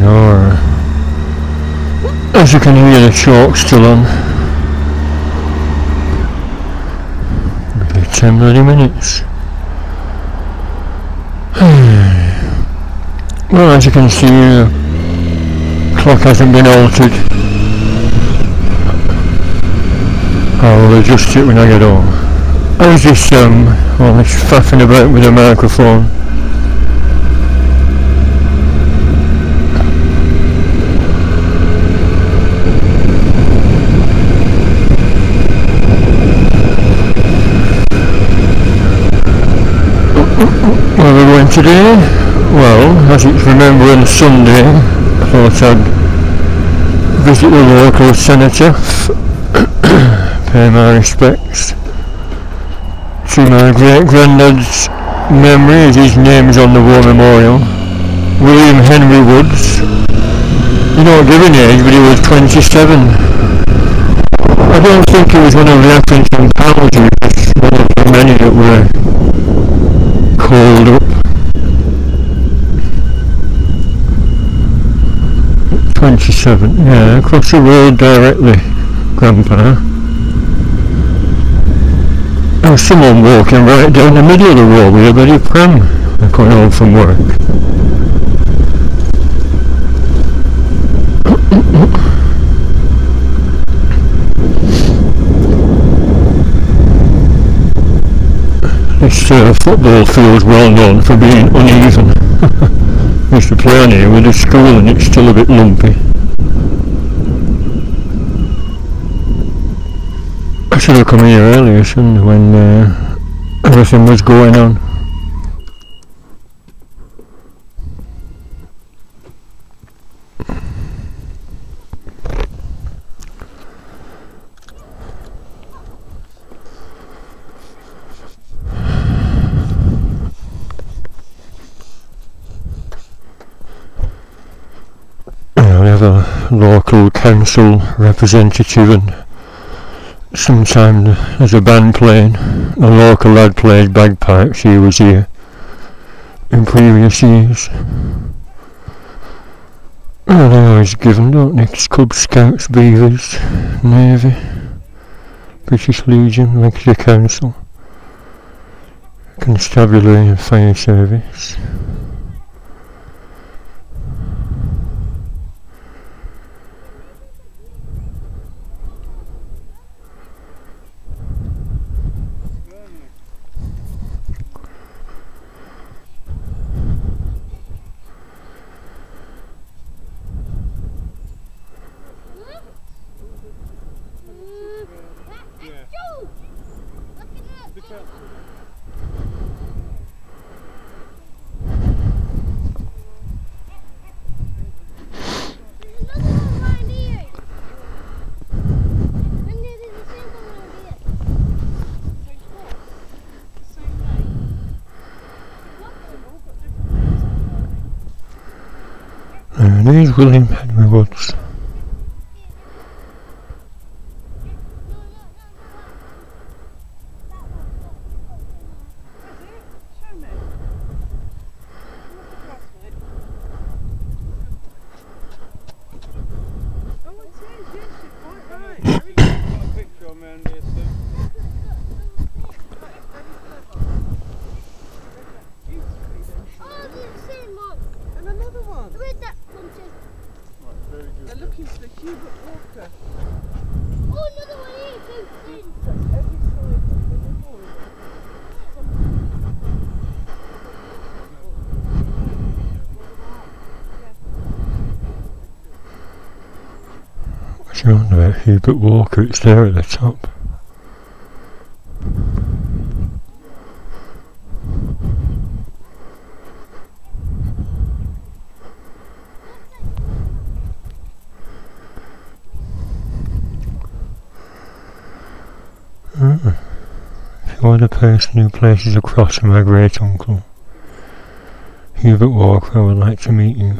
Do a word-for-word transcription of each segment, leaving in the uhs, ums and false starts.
or as you can hear the chalk still on. Maybe ten bloody minutes. Well, as you can see, the clock hasn't been altered. I will adjust it when I get home. How's this, um, all this faffing about with the microphone? Where are we going today? Well, as it's Remembrance Sunday, I thought I'd visit the local Cenotaph, pay my respects to my great-granddad's memory, as his name's on the war memorial, William Henry Woods. You know, given age, but he was twenty-seven. I don't think he was one of the Atkinson pals, he was one of the many that were called up. twenty-seven, yeah, across the road directly, Grandpa. There was someone walking right down the middle of the road with a bloody pram. They're coming home from work. This uh, football field's well known for being uneven. I used to play on here with the school and it's still a bit lumpy. I should have come here earlier, shouldn't I, when uh, everything was going on. We have a local council representative, and sometimes there's a band playing. A local lad played bagpipes. He was here in previous years. Well, they always give them, don't they? Cub Scouts, Beavers, Navy, British Legion, Lancashire Council, Constabulary and Fire Service. And there's William Henry Woods. Don't know about Hubert Walker, it's there at the top. Uh, if you're the person who places a cross for my great uncle, Hubert Walker, I would like to meet you.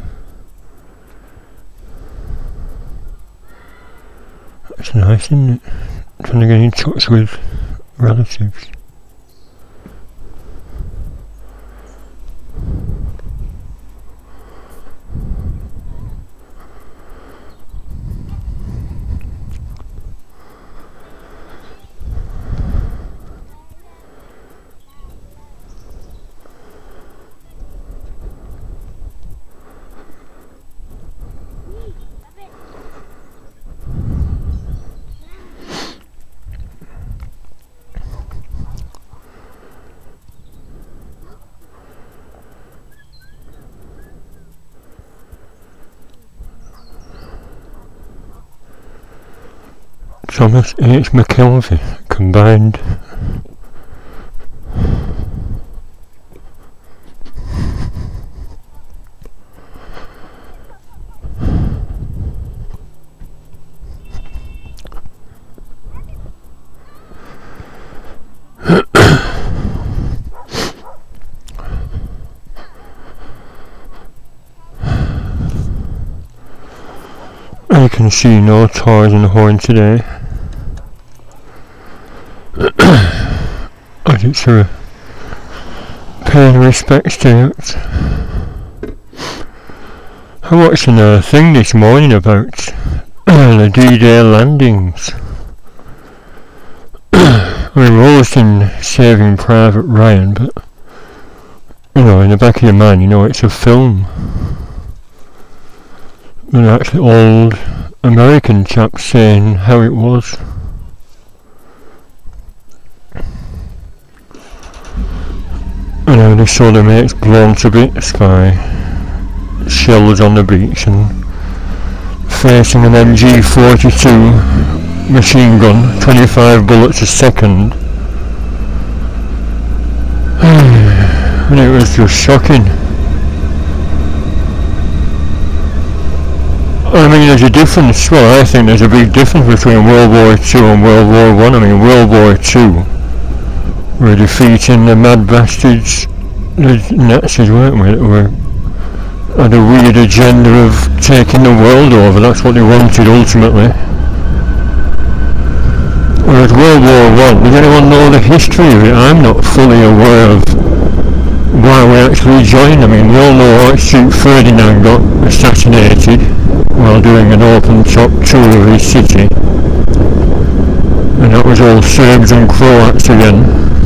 It's nice, isn't it? Trying to get in touch with relatives. Thomas H. McKelvey combined. I can see no toys in the horn today. I think sure paying respects to it. I watched a thing this morning about the D-Day landings. I mean, we're always in Saving Private Ryan, but you know, in the back of your mind, you know it's a film. An actually old American chap saying how it was. You know, they saw their mates blown to bits by shells on the beach and facing an M G forty-two machine gun, twenty-five bullets a second. And it was just shocking. I mean, there's a difference. Well, I think there's a big difference between World War Two and World War One. I. I mean, World War Two, we're defeating the mad bastards, the Nazis, weren't we? That were had a weird agenda of taking the world over. That's what they wanted ultimately. Whereas World War One, does anyone know the history of it? I'm not fully aware of why we actually joined. I mean, we all know Archduke Ferdinand got assassinated while doing an open-top tour of his city, and that was all Serbs and Croats again.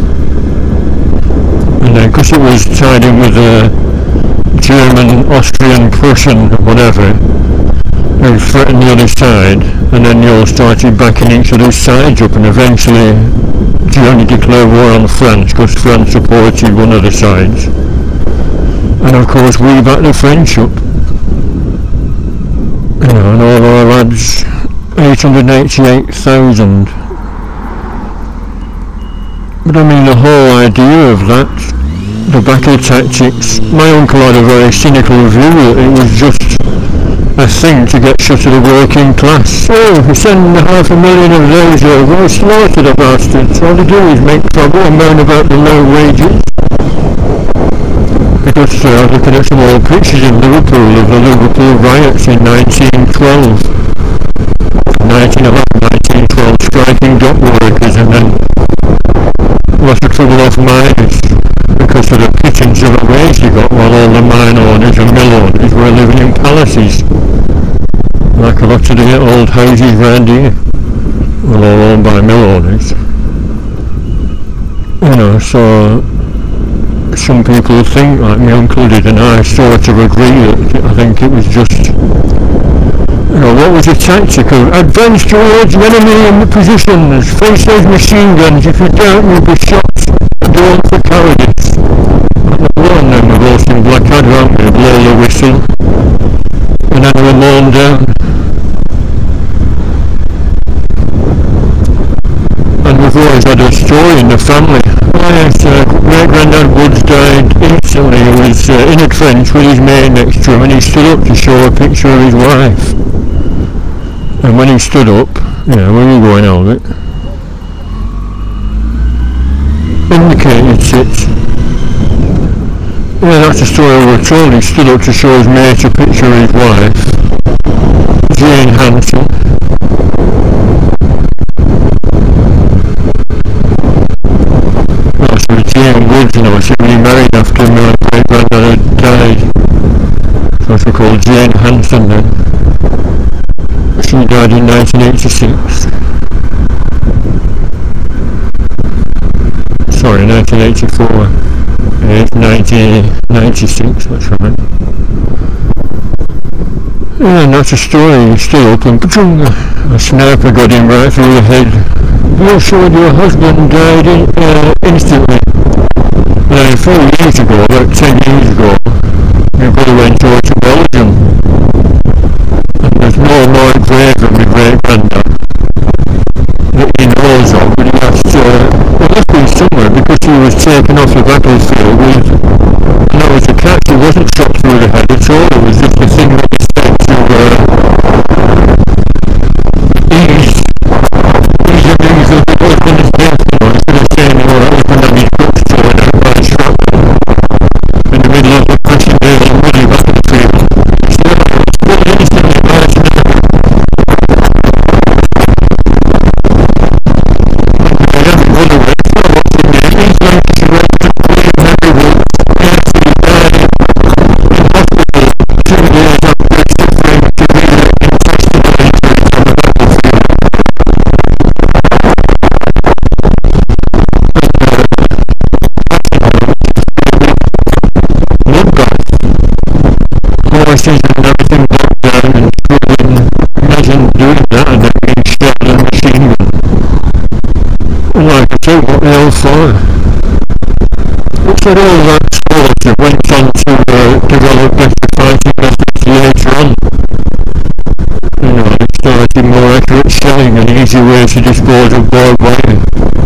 And then, because it was tied in with the German, Austrian, Prussian, whatever, they threatened the other side, and then they all started backing each other's sides up, and eventually Germany declared war on France because France supported one of the sides, and of course we backed the French up. You know, and all our lads, eight hundred eighty-eight thousand. But I mean, the whole idea of that, the battle tactics, my uncle had a very cynical view that it was just a thing to get shut of the working class. So, if we send half a million of those over, we'll slaughter the bastards. All they do is make trouble and moan about the low wages. Because uh, I was looking at some old pictures in Liverpool of the Liverpool riots in nineteen twelve. nineteen eleven, nineteen twelve, striking dock workers, and then lots of trouble off miners because of the pittance of a wage they got, while all the mine owners and mill owners were living in palaces. Like a lot of the old houses round here, well, all owned by mill owners. You know, so some people think, like my uncle did, and I sort of agree that I think it was just, you know, what was the tactic of advance towards the enemy in the positions, face those machine guns, if you don't you'll be shot, don't for cowardice. And then we've all seen Blackadder, haven't we, blow the whistle, and then we're mown down. And we've always had a story in the family. Yes, uh, great-granddad Woods died instantly. He was uh, in a trench with his mate next to him, and he stood up to show a picture of his wife. And when he stood up, you know, where are you going, Albert? Indicated it. Yeah, that's the story we were told. He stood up to show his mate a picture of his wife, Jane Hanson. Jane Woods, you know, she remarried after my great-granddad had died. So she was called Jane Hanson then. She died in nineteen eighty-six. Sorry, nineteen eighty-four. It's nineteen ninety-six, that's right. Yeah, and that's a story. He's still up, and a sniper got him right through the head. You showed your husband died in, uh, instantly. Uh, four years ago, about ten years ago, my brother went over to Belgium, and there's no more grave than my great-granddad. was taken off the battlefield with, and that was the catch, it wasn't shot through the head at all, it was just a thing that was said to uh, ease, ease the news of the husband's death, you know, instead of saying, you know, that husband had his guts torn out by a shrapnel in the middle of the Paschendael and Muddy battlefield. So, what was instantly imaginable. I haven't run away from what's in there. He's like to write to clean everyone. Yes, he died in hospital two days after suffering severe intestinal injuries on the battlefield. Blood bath. Horses and everything locked down and struggling. Imagine doing that and then being shot in a machine gun. Like I said, what the hell for? It said all that sort of went on to uh, develop better fighting methods later on. You know, it started more accurate shelling and easy ways to dispose of barbed wire.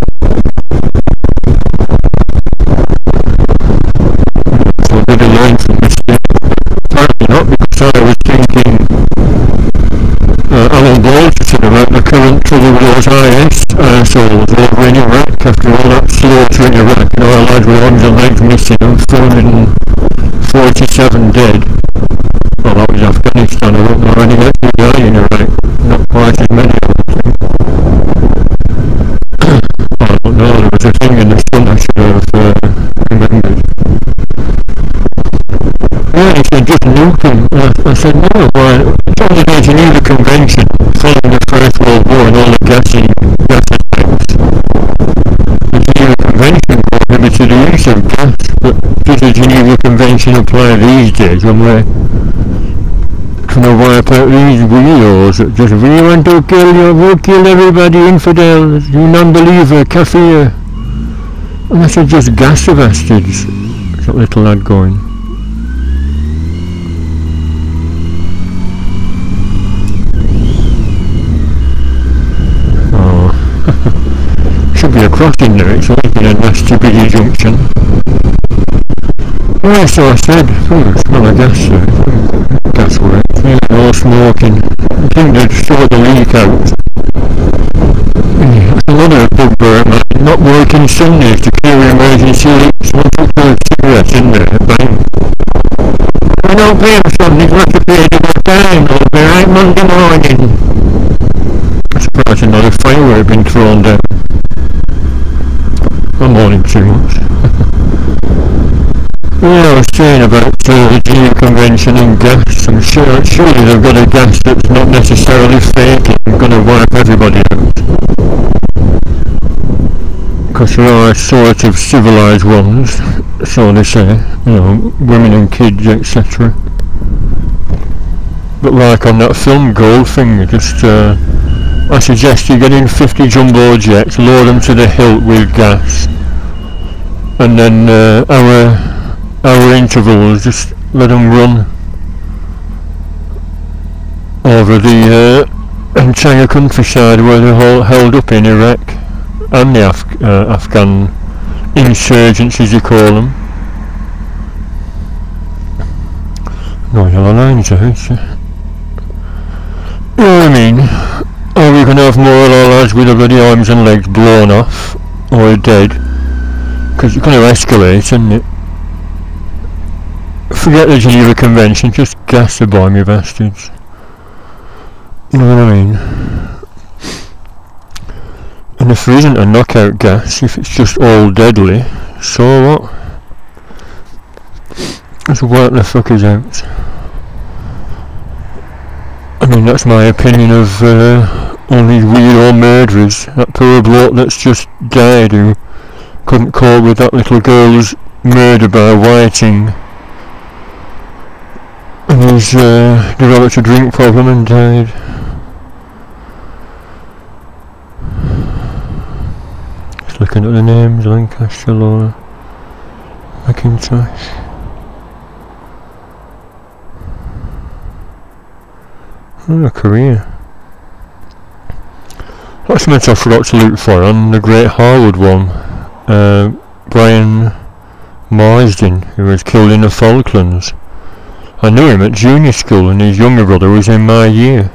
So did I learn from this thing? Apparently not, because I was thinking uh, Alan Ball said about the current trouble with those I S assholes over in Iraq after all that slaughter in Iraq. You know, our lads with arms and legs missing and four hundred forty-seven dead. Well, that was Afghanistan. I don't know any actually died in Iraq. Not quite as many, I don't think. I don't know, there was a thing in the front I should have uh, remembered. Yeah, he said just nuke them. I, I said no, why? It's only the Geneva Convention following the First World War and all the gassing, gas effects. The Geneva Convention prohibited the use of gas, but does the Geneva Convention apply these days when we're trying to wipe out these weirdos that just we want to kill you, we'll kill everybody, infidels, you non-believer, kafir. And I said just gas the bastards. What's that little lad going? Should be a crossing there, it's like in a nasty busy junction. Yeah, so I said, oh, smell of gas there, gas work, yeah, no smoking. I think they'd sort the leak out. Yeah, that's another bugbear, man, not working Sundays to clear emergency leaks, someone put a cigarette in there, bang. We don't pay them Sundays, we have to pay double time, they'll be right Monday morning. I'm surprised another firework had been thrown down. I'm mourning too much. Yeah, I was saying about uh, the Geneva Convention and gas. I'm sure, surely they've got a gas that's not necessarily fake and going to wipe everybody out. Because there are sort of civilised ones, so they say, you know, women and kids, et cetera. But like on that film Gold thing, just uh, I suggest you get in fifty jumbo jets, load them to the hilt with gas, and then uh, our our intervals, just let them run over the uh, entire countryside where they're all held up in Iraq and the Af- uh, Afghan insurgents, as you call them. No yellow lines there, is there? You know what I mean? Are we going to have more of our lads with their bloody arms and legs blown off, or dead? Because it's going to escalate, isn't it? Forget the Geneva Convention, just gas the bomb, you bastards. You know what I mean? And if there isn't a knockout gas, if it's just all deadly, so what? Let's wipe the fuckers out. I mean, that's my opinion of uh, all these weirdo murderers. That poor bloke that's just died who couldn't cope with that little girl's murder by whiting. And he's uh, developed a drink problem and died. Just looking at the names, Lancaster, Laura, McIntosh. Oh, Korea. That's meant I forgot to look for on the Great Harwood one. Uh, Brian Marsden, who was killed in the Falklands. I knew him at junior school, and his younger brother was in my year.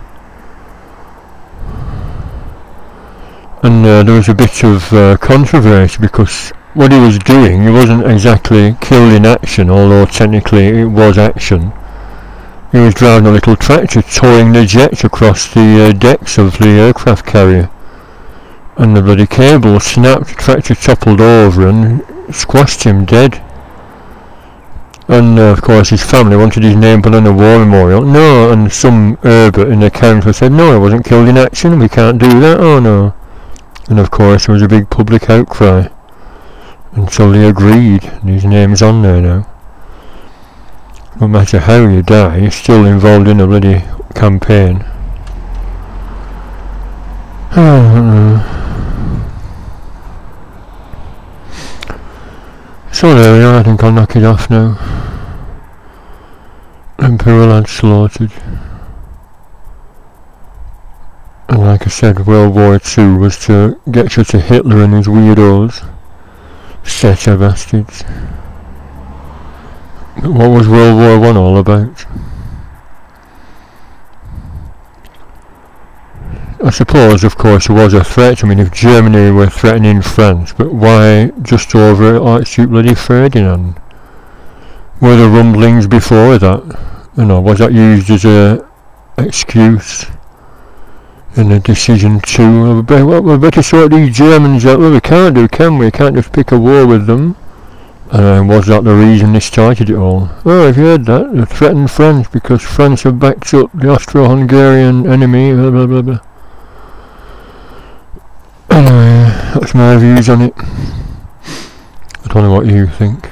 And uh, there was a bit of uh, controversy because what he was doing, he wasn't exactly killed in action, although technically it was action. He was driving a little tractor, towing the jets across the uh, decks of the aircraft carrier. And the bloody cable snapped, the tractor toppled over and squashed him dead. And uh, of course his family wanted his name put on a war memorial. No, and some Herbert in the council said, no, he wasn't killed in action, we can't do that, oh no. And of course there was a big public outcry. Until they agreed, and his name's on there now. No matter how you die, you're still involved in a bloody campaign. So there we are, I think I'll knock it off now. Emperor lad slaughtered. And like I said, World War Two was to get you to Hitler and his weirdos. Setter bastards. But what was World War One all about? I suppose, of course, there was a threat. I mean, if Germany were threatening France, but why just over Archduke bloody Ferdinand? Were there rumblings before that? You know, was that used as a excuse in a decision to, we better, well, we better sort these Germans out? Well, we can't do, can we? We can't just pick a war with them. And uh, was that the reason they started it all? Oh, have you heard that? They threatened France because France have backed up the Austro-Hungarian enemy, blah blah blah blah. Anyway, that's my views on it. I don't know what you think.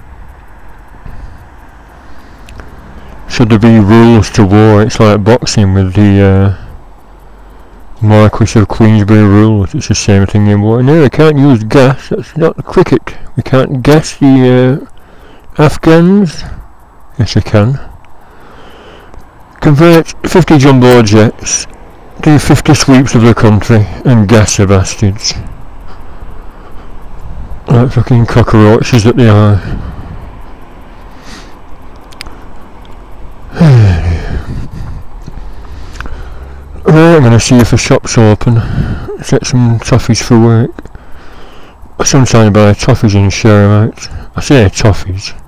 Should there be rules to war? It's like boxing with the uh, Marquis of Queensberry rules. It's the same thing in war. No, we can't use gas. That's not cricket. We can't gas the uh, Afghans. Yes, we can. Convert fifty jumbo jets, do fifty sweeps of the country, and gas the bastards. Like fucking cockroaches that they are. Right, I'm going to see if the shop's open. Get some toffees for work. I sometimes buy toffees and share them out. I say toffees.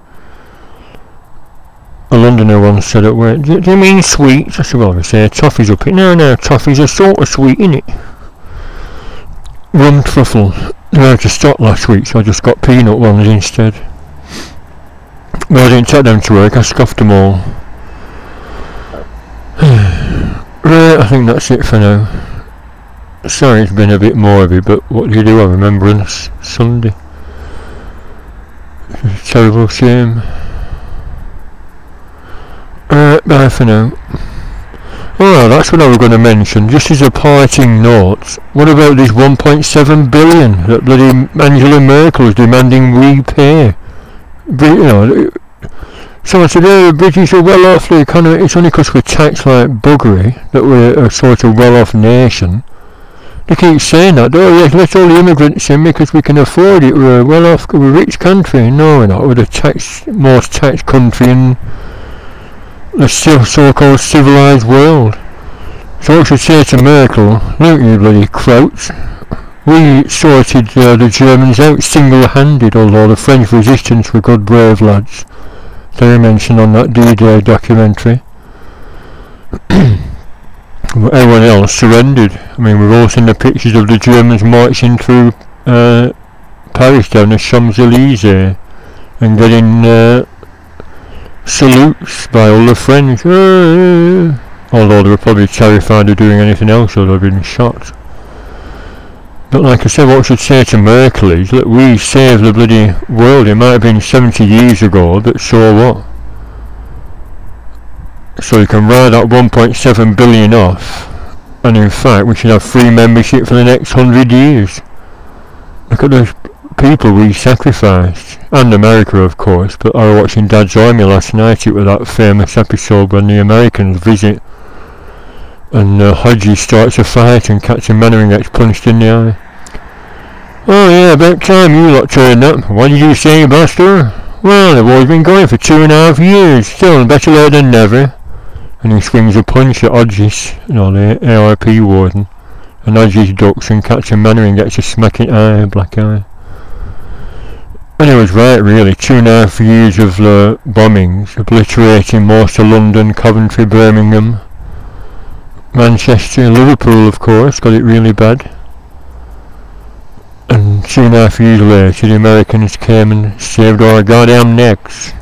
A Londoner once said at work, do, do you mean sweets? I said, well, we say toffees up it. No, no, toffees are sort of sweet, innit? Rum truffle. They were out of stock last week, so I just got peanut ones instead. But I didn't take them to work, I scoffed them all. Right, I think that's it for now. Sorry it's been a bit morbid, but what do you do on Remembrance Sunday? It's a terrible shame. Alright, bye for now. Oh, that's what I was going to mention, just as a parting note. What about this one point seven billion that bloody Angela Merkel is demanding we pay? You know, someone said, oh, the British are well off the economy. It's only because we're taxed like buggery that we're a sort of well off nation. They keep saying that, oh yes, let all the immigrants in because we can afford it, we're a well off, we're a rich country. No, we're not, we're the tax, most taxed country in the so-called civilised world. So I should say to Merkel, look you bloody krauts, we sorted uh, the Germans out single-handed, although the French resistance were good brave lads. They mentioned on that D-Day documentary. But everyone else surrendered. I mean, we've all seen the pictures of the Germans marching through uh, Paris down the Champs-Élysées and getting uh, salutes by all the French. Uh, although they were probably terrified of doing anything else or they'd been shot. But like I said, what I should say to Merkel is, look, we saved the bloody world. It might have been seventy years ago, but so what? So you can write that one point seven billion off, and in fact we should have free membership for the next hundred years. Look at those people we sacrificed, and America of course, but I was watching Dad's Army last night. It was that famous episode when the Americans visit and uh, Hodges starts a fight and Captain Mannering gets punched in the eye. Oh yeah, about time you lot turned up. What did you say, Buster? Well, the war's been going for two and a half years. Still better late than never. And he swings a punch at Hodges, you know, the A R P warden. And Hodges ducks and Captain Mannering gets a smacking eye, black eye. And he was right, really. Two and a half years of uh, bombings, obliterating most of London, Coventry, Birmingham, Manchester, Liverpool, of course, got it really bad. And two and a half years later, the Americans came and saved our goddamn necks.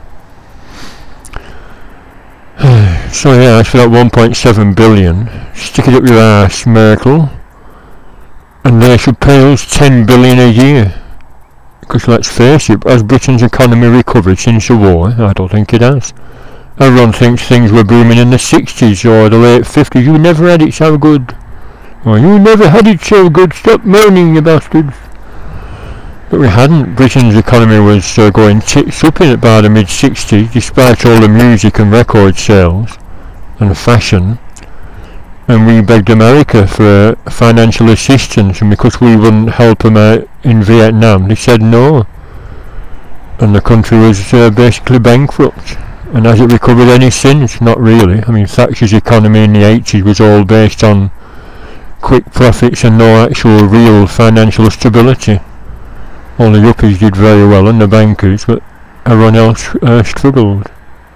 So yeah, as for that one point seven billion, stick it up your arse, Merkel. And they should pay us ten billion a year. Because let's face it, has Britain's economy recovered since the war? I don't think it has. Everyone thinks things were booming in the sixties or the late fifties. You never had it so good. Or you never had it so good. Stop moaning, you bastards. But we hadn't. Britain's economy was uh, going tits up in about the mid sixties, despite all the music and record sales and fashion. And we begged America for uh, financial assistance, and because we wouldn't help them out in Vietnam, they said no. And the country was uh, basically bankrupt. And has it recovered any since? Not really. I mean, Thatcher's economy in the eighties was all based on quick profits and no actual real financial stability. All the yuppies did very well, and the bankers, but everyone else uh, struggled.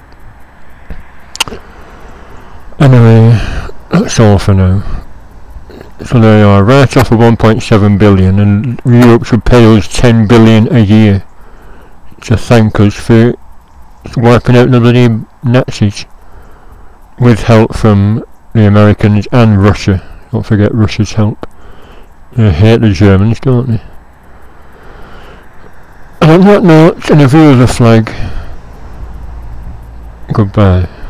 Anyway, that's all for now. So there you are, right off of one point seven billion, and Europe should pay us ten billion a year to thank us for wiping out the bloody Nazis, with help from the Americans and Russia. Don't forget Russia's help. They hate the Germans, don't they? And on that note, and a view of the flag, goodbye.